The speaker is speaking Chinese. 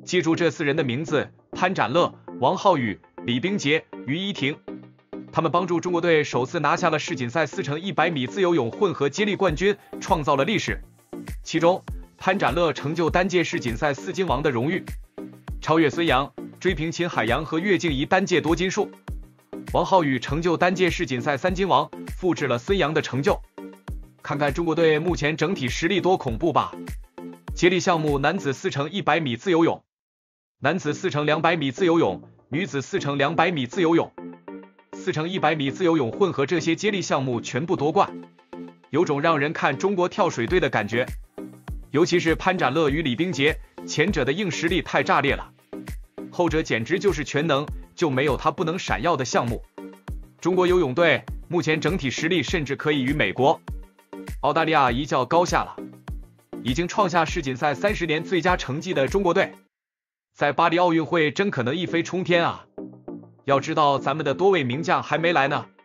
记住这4人的名字：潘展乐、王浩宇、李冰洁、于依婷。他们帮助中国队首次拿下了世锦赛4乘100米自由泳混合接力冠军，创造了历史。其中，潘展乐成就单届世锦赛4金王的荣誉，超越孙杨，追平秦海洋和岳静怡单届夺金数。王浩宇成就单届世锦赛3金王，复制了孙杨的成就。看看中国队目前整体实力多恐怖吧！接力项目：男子4乘100米自由泳，男子4乘200米自由泳，女子4乘200米自由泳。4乘100米自由泳混合这些接力项目全部夺冠，有种让人看中国跳水队的感觉。尤其是潘展乐与李冰洁，前者的硬实力太炸裂了，后者简直就是全能，就没有他不能闪耀的项目。中国游泳队目前整体实力甚至可以与美国、澳大利亚一较高下了。已经创下世锦赛30年最佳成绩的中国队，在巴黎奥运会真可能一飞冲天啊！要知道咱们的多位名将还没来呢。